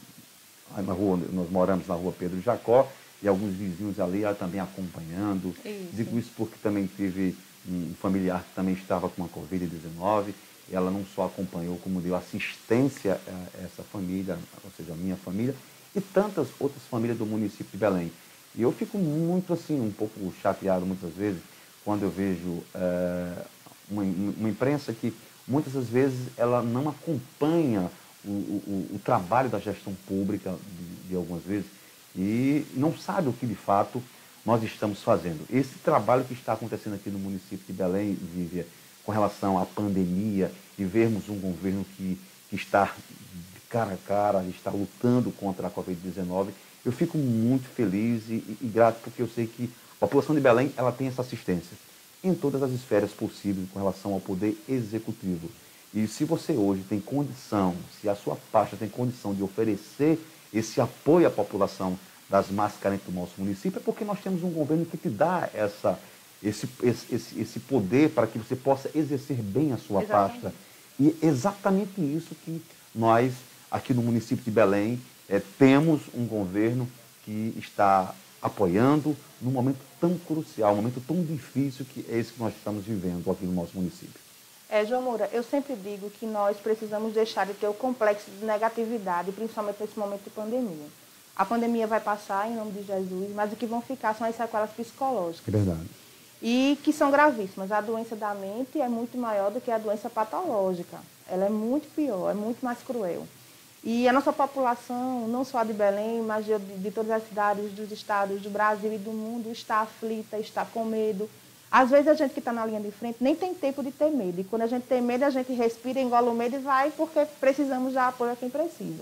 na rua, nós moramos na rua Pedro Jacó, e alguns vizinhos ali, ela também acompanhando. Isso. Digo isso porque também teve um familiar que também estava com a covid dezenove, e ela não só acompanhou, como deu assistência a essa família, ou seja, a minha família, e tantas outras famílias do município de Belém. E eu fico muito, assim, um pouco chateado, muitas vezes, quando eu vejo é, uma, uma imprensa que, muitas das vezes, ela não acompanha o, o, o trabalho da gestão pública, de, de algumas vezes, e não sabe o que, de fato, nós estamos fazendo. Esse trabalho que está acontecendo aqui no município de Belém, Vivian, com relação à pandemia e vermos um governo que, que está de cara a cara, está lutando contra a covid dezenove, Eu fico muito feliz e, e, e grato porque eu sei que a população de Belém ela tem essa assistência em todas as esferas possíveis com relação ao poder executivo. E se você hoje tem condição, se a sua pasta tem condição de oferecer esse apoio à população das mais carentes do nosso município, é porque nós temos um governo que te dá essa, esse, esse, esse poder para que você possa exercer bem a sua exatamente. Pasta. E é exatamente isso que nós, aqui no município de Belém, é, temos um governo que está apoiando num momento tão crucial, um momento tão difícil que é esse que nós estamos vivendo aqui no nosso município. É, João Moura, eu sempre digo que nós precisamos deixar de ter o complexo de negatividade, principalmente nesse momento de pandemia. A pandemia vai passar, em nome de Jesus, mas o que vão ficar são as sequelas psicológicas. É verdade. E que são gravíssimas. A doença da mente é muito maior do que a doença patológica. Ela é muito pior, é muito mais cruel. E a nossa população, não só de Belém, mas de, de todas as cidades, dos estados, do Brasil e do mundo, está aflita, está com medo. Às vezes a gente que está na linha de frente nem tem tempo de ter medo. E quando a gente tem medo, a gente respira, engola o medo e vai, porque precisamos dar apoio a quem precisa.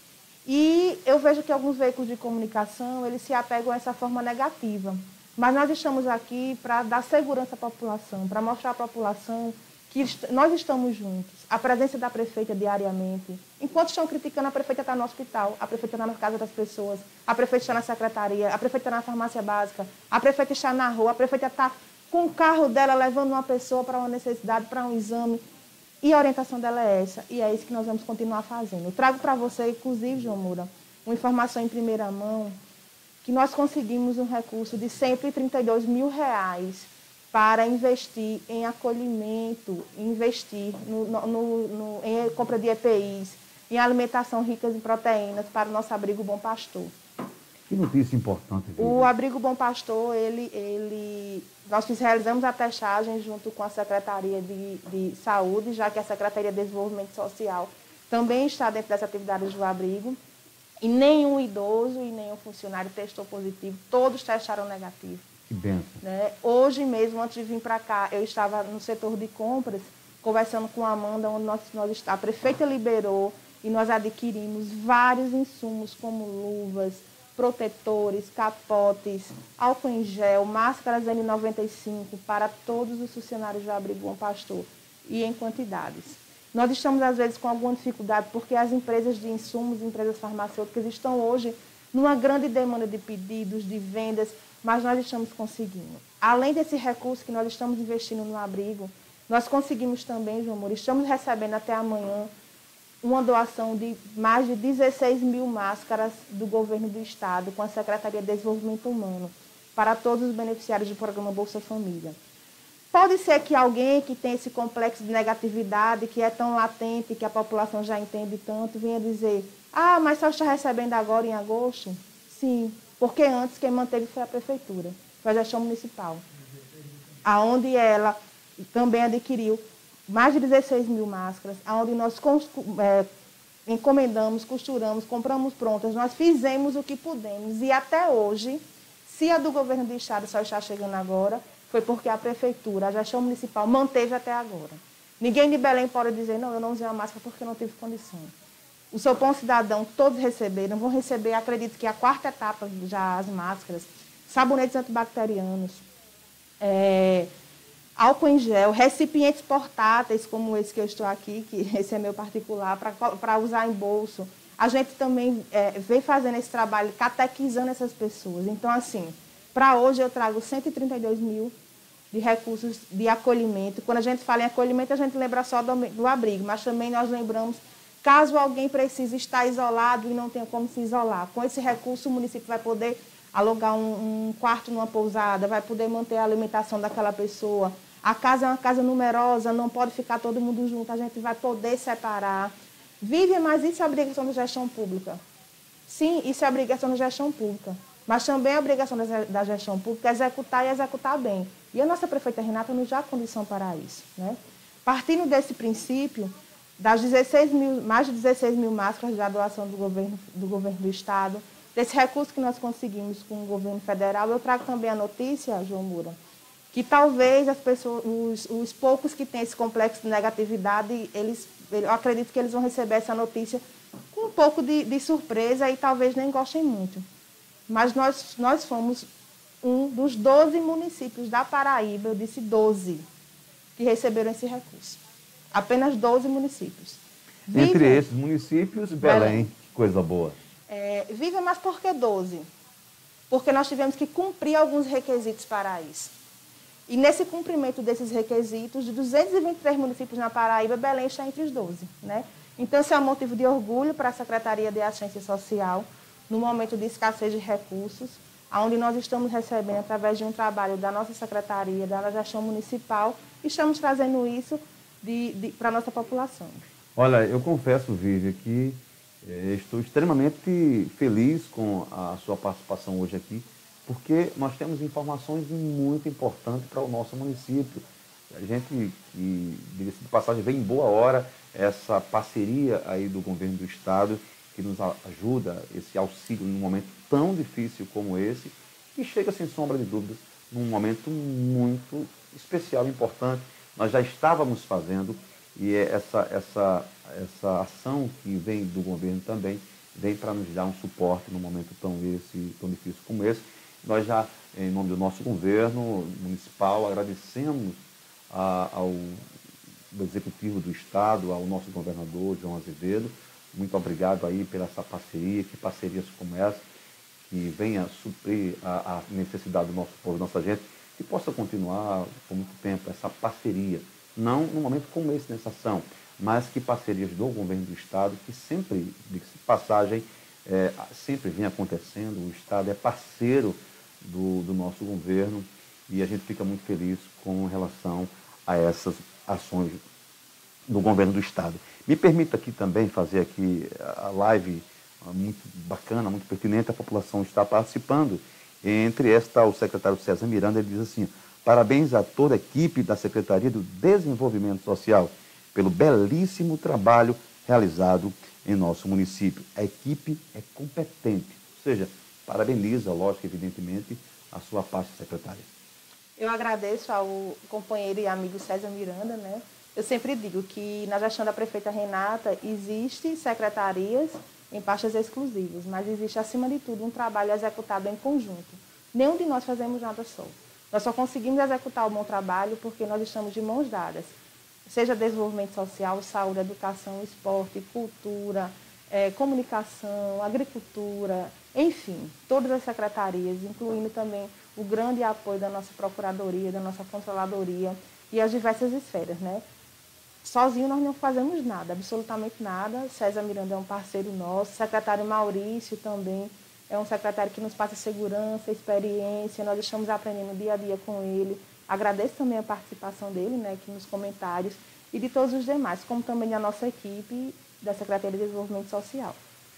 E eu vejo que alguns veículos de comunicação, eles se apegam a essa forma negativa. Mas nós estamos aqui para dar segurança à população, para mostrar à população que nós estamos juntos. A presença da prefeita diariamente. Enquanto estão criticando, a prefeita está no hospital, a prefeita está na casa das pessoas, a prefeita está na secretaria, a prefeita está na farmácia básica, a prefeita está na rua, a prefeita está com o carro dela levando uma pessoa para uma necessidade, para um exame. E a orientação dela é essa, e é isso que nós vamos continuar fazendo. Eu trago para você, inclusive, João Moura, uma informação em primeira mão, que nós conseguimos um recurso de cento e trinta e dois mil reais para investir em acolhimento, investir no, no, no, em compra de E P Is, em alimentação rica em proteínas para o nosso abrigo Bom Pastor. Que notícia importante. O abrigo Bom Pastor, ele, ele, nós realizamos a testagem junto com a Secretaria de, de Saúde, já que a Secretaria de Desenvolvimento Social também está dentro das atividades do abrigo. E nenhum idoso e nenhum funcionário testou positivo, todos testaram negativo. Que benção. Né? Hoje mesmo, antes de vir para cá, eu estava no setor de compras, conversando com a Amanda, onde nós, nós está. A prefeita liberou e nós adquirimos vários insumos, como luvas, protetores, capotes, álcool em gel, máscaras N noventa e cinco para todos os funcionários do abrigo Bom Pastor e em quantidades. Nós estamos, às vezes, com alguma dificuldade, porque as empresas de insumos, empresas farmacêuticas, estão hoje numa grande demanda de pedidos, de vendas, mas nós estamos conseguindo. Além desse recurso que nós estamos investindo no abrigo, nós conseguimos também, João Moura, estamos recebendo até amanhã uma doação de mais de dezesseis mil máscaras do governo do Estado, com a Secretaria de Desenvolvimento Humano, para todos os beneficiários do programa Bolsa Família. Pode ser que alguém que tem esse complexo de negatividade, que é tão latente, que a população já entende tanto, venha dizer, ah, mas só está recebendo agora em agosto? Sim, porque antes quem manteve foi a prefeitura, foi a gestão municipal, aonde ela também adquiriu mais de dezesseis mil máscaras, onde nós é, encomendamos, costuramos, compramos prontas, nós fizemos o que pudemos. E até hoje, se a do governo do Estado só está chegando agora, foi porque a prefeitura, a gestão municipal, manteve até agora. Ninguém de Belém pode dizer, não, eu não usei a máscara porque não tive condição. O seu Bom Cidadão, todos receberam, vão receber, acredito que a quarta etapa já as máscaras, sabonetes antibacterianos, é, álcool em gel, recipientes portáteis, como esse que eu estou aqui, que esse é meu particular, para usar em bolso. A gente também é, vem fazendo esse trabalho, catequizando essas pessoas. Então, assim, para hoje eu trago cento e trinta e dois mil de recursos de acolhimento. Quando a gente fala em acolhimento, a gente lembra só do, do abrigo, mas também nós lembramos, caso alguém precise estar isolado e não tenha como se isolar. Com esse recurso, o município vai poder alugar um, um quarto numa pousada, vai poder manter a alimentação daquela pessoa. A casa é uma casa numerosa, não pode ficar todo mundo junto, a gente vai poder separar. Vive, mas isso é obrigação da gestão pública. Sim, isso é obrigação da gestão pública. Mas também é obrigação da gestão pública executar e executar bem. E a nossa prefeita Renata nos dá condição para isso. Né? Partindo desse princípio, das dezesseis mil, mais de dezesseis mil máscaras da doação do governo, do governo do Estado, desse recurso que nós conseguimos com o governo federal, eu trago também a notícia, João Moura, que talvez as pessoas, os, os poucos que têm esse complexo de negatividade, eles, eu acredito que eles vão receber essa notícia com um pouco de, de surpresa e talvez nem gostem muito. mas nós, nós fomos um dos doze municípios da Paraíba, eu disse doze, que receberam esse recurso. Apenas doze municípios. Entre Vive, esses municípios, Belém, Belém. Que coisa boa. É, vive, mas por que doze? Porque nós tivemos que cumprir alguns requisitos para isso. E nesse cumprimento desses requisitos, de duzentos e vinte e três municípios na Paraíba, Belém está entre os doze. Né? Então, esse é um motivo de orgulho para a Secretaria de Assistência Social, no momento de escassez de recursos, onde nós estamos recebendo, através de um trabalho da nossa Secretaria, da gestão municipal, e estamos trazendo isso para a nossa população. Olha, eu confesso, Vivi, que eh, estou extremamente feliz com a sua participação hoje aqui, porque nós temos informações muito importantes para o nosso município. A gente, que, diga-se de passagem, vem em boa hora essa parceria aí do governo do estado, que nos ajuda, esse auxílio num momento tão difícil como esse, que chega sem sombra de dúvidas, num momento muito especial e importante. Nós já estávamos fazendo, e essa, essa, essa ação que vem do governo também, vem para nos dar um suporte num momento tão, esse, tão difícil como esse. Nós já, em nome do nosso governo municipal, agradecemos a, ao executivo do estado, ao nosso governador, João Azevedo. Muito obrigado aí pela essa parceria, que parcerias como essa, que venha suprir a, a necessidade do nosso povo, da nossa gente, que possa continuar por muito tempo essa parceria. Não num momento como esse, nessa ação, mas que parcerias do governo do estado, que sempre, de passagem, é, sempre vem acontecendo. O estado é parceiro do, do nosso governo e a gente fica muito feliz com relação a essas ações do governo do estado. Me permita aqui também fazer aqui a live muito bacana, muito pertinente, a população está participando. Entre esta, o secretário César Miranda, ele diz assim: parabéns a toda a equipe da Secretaria do Desenvolvimento Social pelo belíssimo trabalho realizado em nosso município. A equipe é competente, ou seja, parabeniza, lógico, evidentemente, a sua parte, secretária. Eu agradeço ao companheiro e amigo César Miranda, né? Eu sempre digo que na gestão da prefeita Renata existe secretarias em pastas exclusivas, mas existe, acima de tudo, um trabalho executado em conjunto. Nenhum de nós fazemos nada só. Nós só conseguimos executar o bom trabalho porque nós estamos de mãos dadas. Seja desenvolvimento social, saúde, educação, esporte, cultura, é, comunicação, agricultura, enfim, todas as secretarias, incluindo também o grande apoio da nossa procuradoria, da nossa controladoria e as diversas esferas, né? Sozinho nós não fazemos nada, absolutamente nada. César Miranda é um parceiro nosso, o secretário Maurício também é um secretário que nos passa segurança, experiência, nós estamos aprendendo dia a dia com ele. Agradeço também a participação dele, né, aqui nos comentários, e de todos os demais, como também a nossa equipe da Secretaria de Desenvolvimento Social.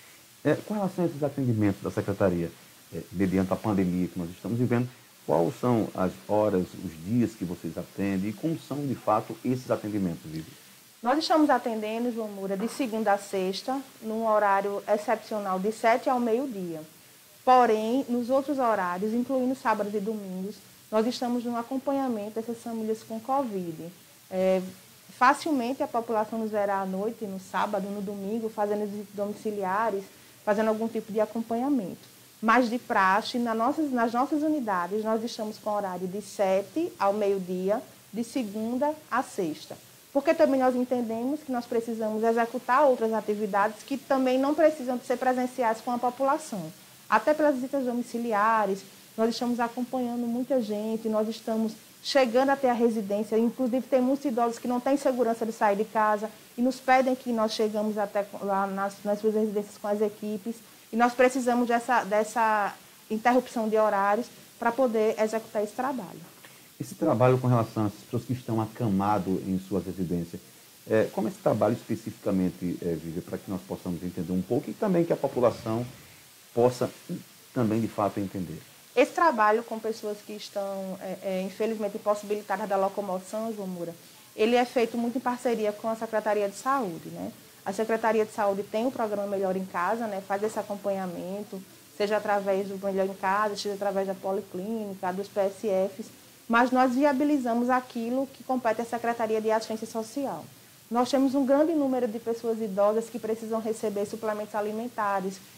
É, com relação a esses atendimentos da Secretaria, é, mediante a pandemia que nós estamos vivendo, quais são as horas, os dias que vocês atendem e como são, de fato, esses atendimentos, Vivi? Nós estamos atendendo, João Moura, de segunda a sexta, num horário excepcional de sete ao meio-dia. Porém, nos outros horários, incluindo sábados e domingos, nós estamos no acompanhamento dessas famílias com Covid. É, facilmente a população nos verá à noite, no sábado, no domingo, fazendo visitas domiciliares, fazendo algum tipo de acompanhamento. Mas de praxe, nas nossas, nas nossas unidades, nós estamos com horário de sete ao meio-dia, de segunda a sexta. Porque também nós entendemos que nós precisamos executar outras atividades que também não precisam de ser presenciais com a população. Até pelas visitas domiciliares, nós estamos acompanhando muita gente, nós estamos chegando até a residência, inclusive tem muitos idosos que não têm segurança de sair de casa e nos pedem que nós chegamos até lá nas, nas suas residências com as equipes e nós precisamos dessa, dessa interrupção de horários para poder executar esse trabalho. Esse trabalho com relação às pessoas que estão acamadas em suas residências, é, como esse trabalho especificamente, é, Vivi, para que nós possamos entender um pouco e também que a população possa também, de fato, entender? Esse trabalho com pessoas que estão, é, é, infelizmente, impossibilitadas da locomoção, João Moura, ele é feito muito em parceria com a Secretaria de Saúde, né? A Secretaria de Saúde tem o programa Melhor em Casa, né? Faz esse acompanhamento, seja através do Melhor em Casa, seja através da Policlínica, dos P S Fs, mas nós viabilizamos aquilo que compete à Secretaria de Assistência Social. Nós temos um grande número de pessoas idosas que precisam receber suplementos alimentares,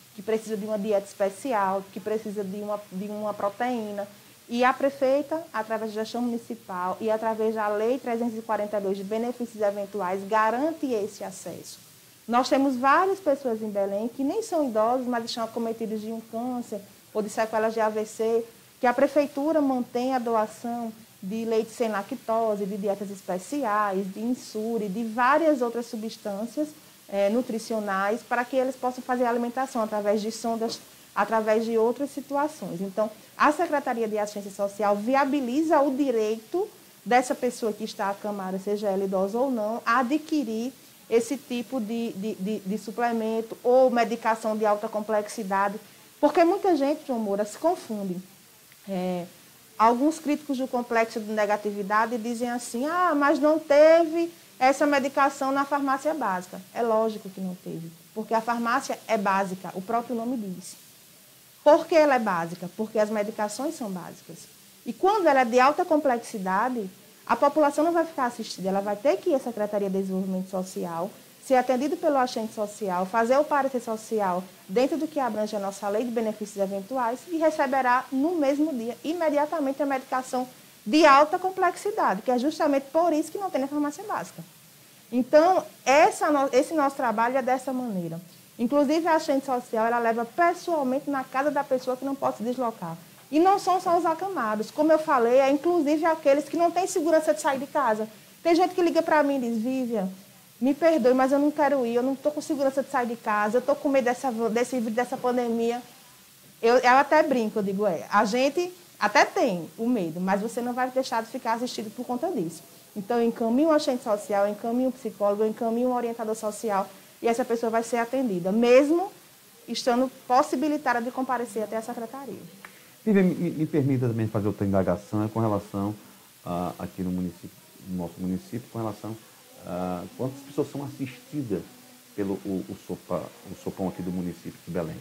que precisa de uma dieta especial, que precisa de uma, de uma proteína. E a prefeita, através da gestão municipal e através da Lei trezentos e quarenta e dois de benefícios eventuais, garante esse acesso. Nós temos várias pessoas em Belém que nem são idosos, mas estão acometidos de um câncer ou de sequelas de A V C, que a prefeitura mantém a doação de leite sem lactose, de dietas especiais, de insure, de várias outras substâncias é, nutricionais para que eles possam fazer a alimentação através de sondas, através de outras situações. Então, a Secretaria de Assistência Social viabiliza o direito dessa pessoa que está acamada, seja ela idosa ou não, a adquirir esse tipo de, de, de, de suplemento ou medicação de alta complexidade, porque muita gente, João Moura, se confunde. É, alguns críticos do complexo de negatividade dizem assim, ah, mas não teve essa medicação na farmácia básica. É lógico que não teve, porque a farmácia é básica, o próprio nome diz. Por que ela é básica? Porque as medicações são básicas. E quando ela é de alta complexidade, a população não vai ficar assistida, ela vai ter que ir à Secretaria de Desenvolvimento Social, ser atendido pelo agente social, fazer o parecer social dentro do que abrange a nossa lei de benefícios eventuais e receberá no mesmo dia, imediatamente, a medicação de alta complexidade, que é justamente por isso que não tem na farmácia básica. Então, essa, esse nosso trabalho é dessa maneira. Inclusive, a agente social, ela leva pessoalmente na casa da pessoa que não pode se deslocar. E não são só os acamados. Como eu falei, é inclusive aqueles que não têm segurança de sair de casa. Tem gente que liga para mim e diz, Vivian, me perdoe, mas eu não quero ir, eu não estou com segurança de sair de casa, eu estou com medo dessa, desse, dessa pandemia. Eu, eu até brinco, eu digo, é, a gente até tem o medo, mas você não vai deixar de ficar assistido por conta disso. Então, eu encaminho um agente social, eu encaminho um psicólogo, eu encaminho um orientador social e essa pessoa vai ser atendida, mesmo estando possibilitada de comparecer até a secretaria. Vivian, me, me permita também fazer outra indagação com relação a, aqui no, município, no nosso município, com relação a quantas pessoas são assistidas pelo o, o, sopa, o sopão aqui do município de Belém.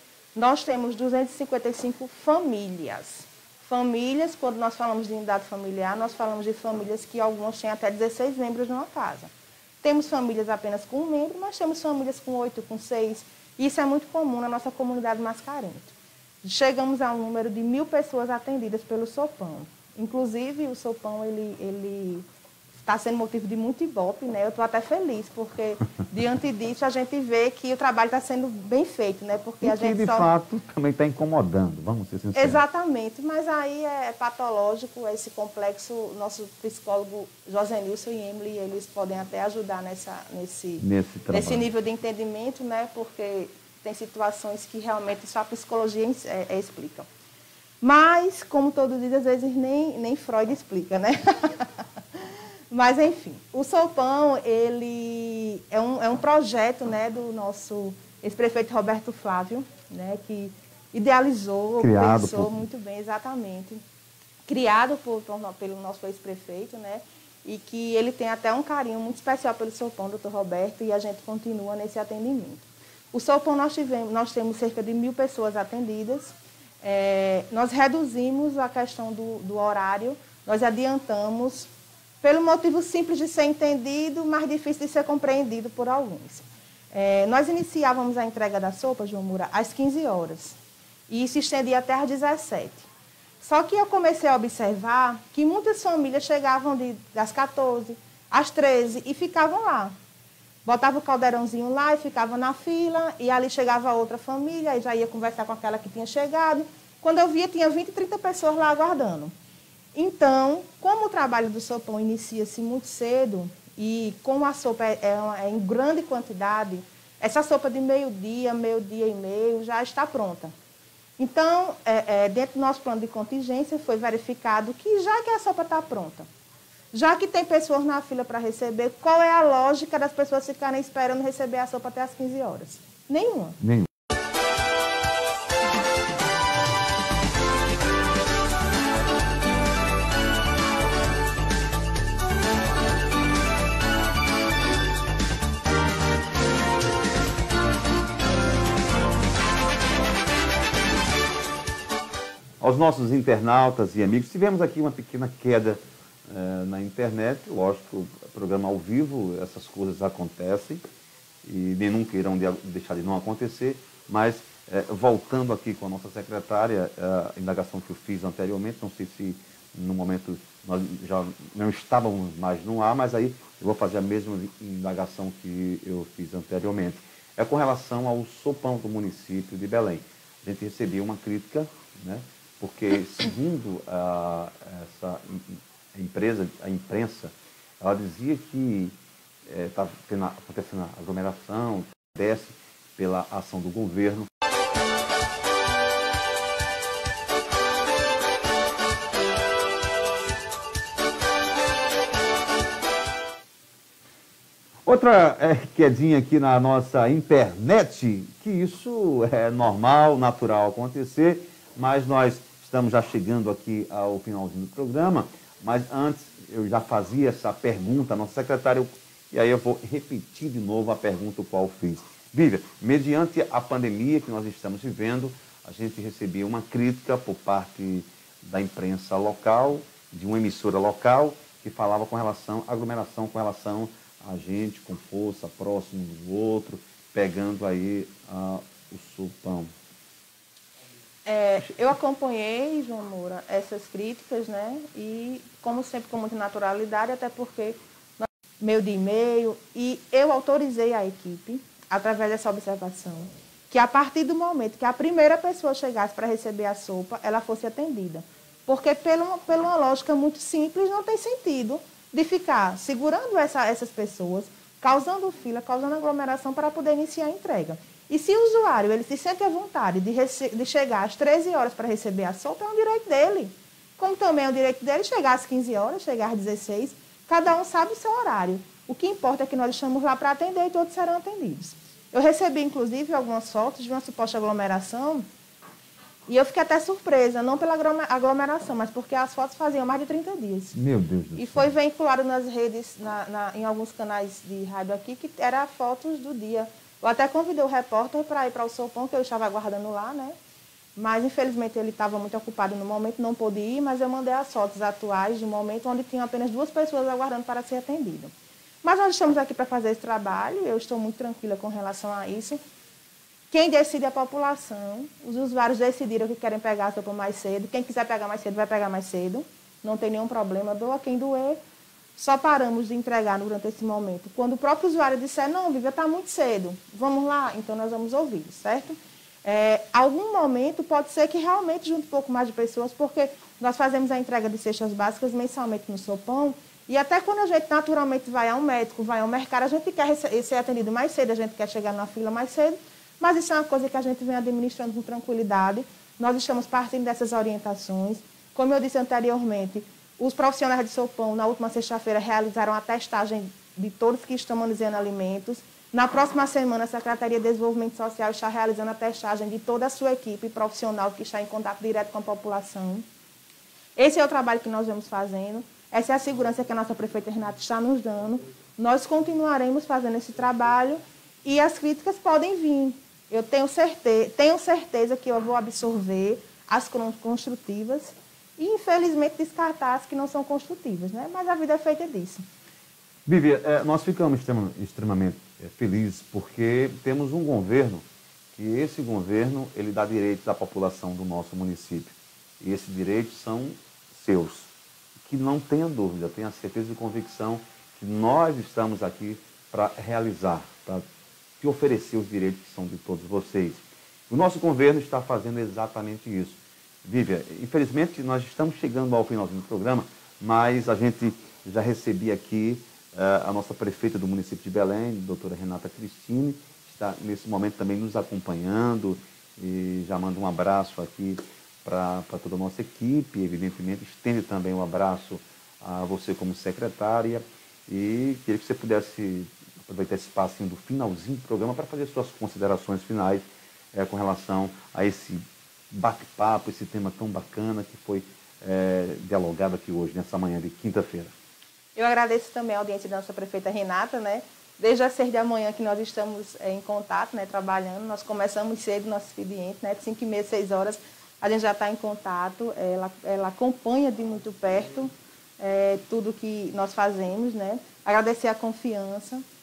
Nós temos duzentas e cinquenta e cinco famílias. Famílias, quando nós falamos de unidade familiar, nós falamos de famílias que algumas têm até dezesseis membros numa casa. Temos famílias apenas com um membro, mas temos famílias com oito, com seis. Isso é muito comum na nossa comunidade mais carente. Chegamos a um número de mil pessoas atendidas pelo sopão. Inclusive, o sopão, ele... ele está sendo motivo de muito ibope, né? Eu estou até feliz, porque diante disso a gente vê que o trabalho está sendo bem feito, né? Porque e a gente que, de só... fato, também está incomodando, vamos ser sinceros. Exatamente, mas aí é patológico esse complexo. Nosso psicólogo José Nilson e Emily, eles podem até ajudar nessa, nesse, nesse, nesse nível de entendimento, né? Porque tem situações que realmente só a psicologia é, é, explica. Mas, como todos dizem, às vezes nem, nem Freud explica, né? Mas, enfim, o Sopão, ele é um, é um projeto, né, do nosso ex-prefeito Roberto Flávio, né, que idealizou, Criado pensou por... muito bem, exatamente, criado por, por, pelo nosso ex-prefeito, né, e que ele tem até um carinho muito especial pelo Sopão, doutor Roberto, e a gente continua nesse atendimento. O Sopão, nós, tivemos, nós temos cerca de mil pessoas atendidas, é, nós reduzimos a questão do, do horário, nós adiantamos, pelo motivo simples de ser entendido, mas difícil de ser compreendido por alguns. É, nós iniciávamos a entrega da sopa, João Moura, às quinze horas, e se estendia até às dezessete. Só que eu comecei a observar que muitas famílias chegavam de, das quatorze às treze e ficavam lá. Botava o caldeirãozinho lá e ficava na fila, e ali chegava outra família, e já ia conversar com aquela que tinha chegado. Quando eu via, tinha vinte, trinta pessoas lá aguardando. Então, como o trabalho do Sopão inicia-se muito cedo e como a sopa é, é, é em grande quantidade, essa sopa de meio-dia, meio-dia e meio já está pronta. Então, é, é, dentro do nosso plano de contingência, foi verificado que já que a sopa está pronta, já que tem pessoas na fila para receber, qual é a lógica das pessoas ficarem esperando receber a sopa até às quinze horas? Nenhuma. Nenhuma. Aos nossos internautas e amigos, tivemos aqui uma pequena queda eh, na internet. Lógico, programa ao vivo, essas coisas acontecem e nem nunca irão de, deixar de não acontecer, mas É, voltando aqui com a nossa secretária, a indagação que eu fiz anteriormente, não sei se no momento nós já não estávamos mais no ar, mas aí eu vou fazer a mesma indagação que eu fiz anteriormente. É com relação ao sopão do município de Belém. A gente recebeu uma crítica, né, porque segundo a, essa empresa, a imprensa, ela dizia que estava é, acontecendo a aglomeração, desce pela ação do governo. Outra é, quedinha aqui na nossa internet, que isso é normal, natural acontecer, mas nós estamos já chegando aqui ao finalzinho do programa, mas antes eu já fazia essa pergunta à nossa secretária, e aí eu vou repetir de novo a pergunta qual fiz. Bívia, mediante a pandemia que nós estamos vivendo, a gente recebeu uma crítica por parte da imprensa local, de uma emissora local, que falava com relação à aglomeração, com relação a gente com força, próximo do outro, pegando aí uh, o sopão. É, eu acompanhei, João Moura, essas críticas, né? E, como sempre, com muita naturalidade, até porque meio de e-mail, e eu autorizei a equipe, através dessa observação, que a partir do momento que a primeira pessoa chegasse para receber a sopa, ela fosse atendida. Porque, pela, pela uma lógica muito simples, não tem sentido de ficar segurando essa, essas pessoas, causando fila, causando aglomeração para poder iniciar a entrega. E se o usuário ele se sente à vontade de, de chegar às treze horas para receber a sopa, é um direito dele. Como também é um direito dele chegar às quinze horas, chegar às dezesseis, cada um sabe o seu horário. O que importa é que nós estamos lá para atender e todos serão atendidos. Eu recebi, inclusive, algumas fotos de uma suposta aglomeração, e eu fiquei até surpresa, não pela aglomeração, mas porque as fotos faziam mais de trinta dias. Meu Deus do céu. E foi vinculado nas redes, na, na, em alguns canais de rádio aqui, que era fotos do dia. Eu até convidei o repórter para ir para o sopão, que eu estava aguardando lá, né? Mas, infelizmente, ele estava muito ocupado no momento, não pôde ir, mas eu mandei as fotos atuais de um momento onde tinham apenas duas pessoas aguardando para ser atendido. Mas nós estamos aqui para fazer esse trabalho, eu estou muito tranquila com relação a isso. Quem decide é a população, os usuários decidiram que querem pegar a sopa mais cedo, quem quiser pegar mais cedo vai pegar mais cedo, não tem nenhum problema, doa quem doer. Só paramos de entregar durante esse momento. Quando o próprio usuário disser, não, Vivian, está muito cedo, vamos lá, então nós vamos ouvir, certo? É, algum momento pode ser que realmente junte um pouco mais de pessoas, porque nós fazemos a entrega de cestas básicas mensalmente no sopão, e até quando a gente naturalmente vai a um médico, vai ao mercado, a gente quer ser atendido mais cedo, a gente quer chegar na fila mais cedo, mas isso é uma coisa que a gente vem administrando com tranquilidade. Nós estamos partindo dessas orientações. Como eu disse anteriormente, os profissionais de sopão, na última sexta-feira, realizaram a testagem de todos que estão manuseando alimentos. Na próxima semana, a Secretaria de Desenvolvimento Social está realizando a testagem de toda a sua equipe profissional que está em contato direto com a população. Esse é o trabalho que nós vamos fazendo. Essa é a segurança que a nossa prefeita Renata está nos dando. Nós continuaremos fazendo esse trabalho e as críticas podem vir. Eu tenho certeza, tenho certeza que eu vou absorver as construtivas e, infelizmente, descartar as que não são construtivas, né? Mas a vida é feita disso. Vivi, é, nós ficamos extremamente é, felizes porque temos um governo que esse governo ele dá direitos à população do nosso município. E esses direitos são seus. Que não tenha dúvida, tenha certeza e convicção que nós estamos aqui para realizar, para te oferecer os direitos que são de todos vocês. O nosso governo está fazendo exatamente isso. Vivian, infelizmente nós estamos chegando ao finalzinho do programa, mas a gente já recebia aqui uh, a nossa prefeita do município de Belém, a doutora Renata Cristine, está nesse momento também nos acompanhando e já manda um abraço aqui para toda a nossa equipe, evidentemente estende também um abraço a você como secretária e queria que você pudesse aproveitar esse espacinho do finalzinho do programa para fazer suas considerações finais é, com relação a esse bate-papo, esse tema tão bacana que foi é, dialogado aqui hoje, nessa manhã de quinta-feira. Eu agradeço também a audiência da nossa prefeita Renata, né? Desde as seis da manhã que nós estamos é, em contato, né, trabalhando, nós começamos cedo nosso expediente, né, de cinco e meia, seis horas, a gente já está em contato, ela, ela acompanha de muito perto é, tudo que nós fazemos, né? Agradecer a confiança.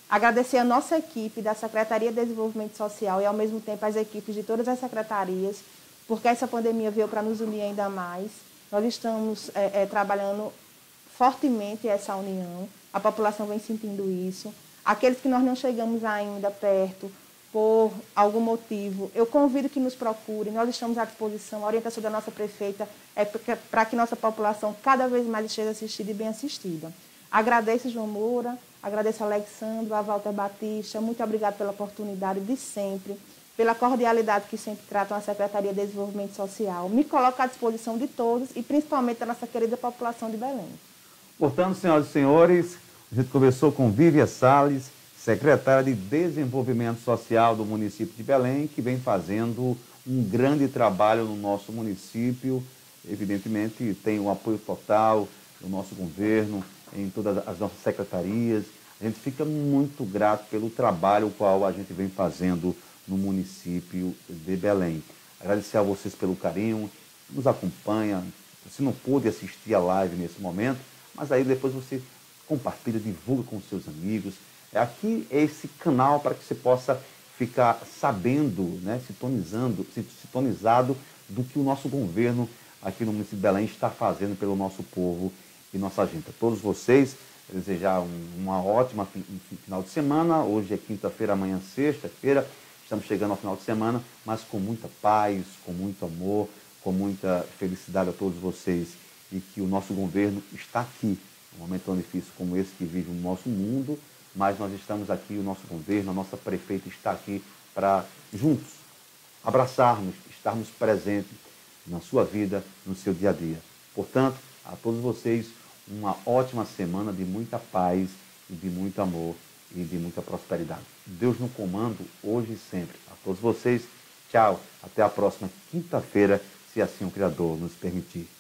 Agradecer a nossa equipe da Secretaria de Desenvolvimento Social e, ao mesmo tempo, as equipes de todas as secretarias, porque essa pandemia veio para nos unir ainda mais. Nós estamos é, é, trabalhando fortemente essa união, a população vem sentindo isso. Aqueles que nós não chegamos ainda perto, por algum motivo, eu convido que nos procurem, nós estamos à disposição. A orientação da nossa prefeita é para que nossa população cada vez mais esteja assistida e bem assistida. Agradeço, João Moura, agradeço a Alexandro, a Walter Batista, muito obrigado pela oportunidade de sempre, pela cordialidade que sempre tratam a Secretaria de Desenvolvimento Social. Me coloco à disposição de todos e principalmente da nossa querida população de Belém. Portanto, senhoras e senhores, a gente conversou com Vívia Salles, secretária de Desenvolvimento Social do município de Belém, que vem fazendo um grande trabalho no nosso município. Evidentemente, tem o apoio total do nosso governo, em todas as nossas secretarias. A gente fica muito grato pelo trabalho qual a gente vem fazendo no município de Belém. Agradecer a vocês pelo carinho, nos acompanha. Você não pôde assistir a live nesse momento, mas aí depois você compartilha, divulga com seus amigos. Aqui é esse canal para que você possa ficar sabendo, né, sintonizando, sintonizado do que o nosso governo aqui no município de Belém está fazendo pelo nosso povo e nossa gente. A todos vocês, desejar um, uma ótima fi, um final de semana. Hoje é quinta-feira, amanhã é sexta-feira. Estamos chegando ao final de semana, mas com muita paz, com muito amor, com muita felicidade a todos vocês. E que o nosso governo está aqui, num momento tão difícil como esse que vive no nosso mundo, mas nós estamos aqui, o nosso governo, a nossa prefeita está aqui para, juntos, abraçarmos, estarmos presentes na sua vida, no seu dia a dia. Portanto, a todos vocês, uma ótima semana de muita paz, e de muito amor e de muita prosperidade. Deus no comando, hoje e sempre. A todos vocês, tchau. Até a próxima quinta-feira, se assim o Criador nos permitir.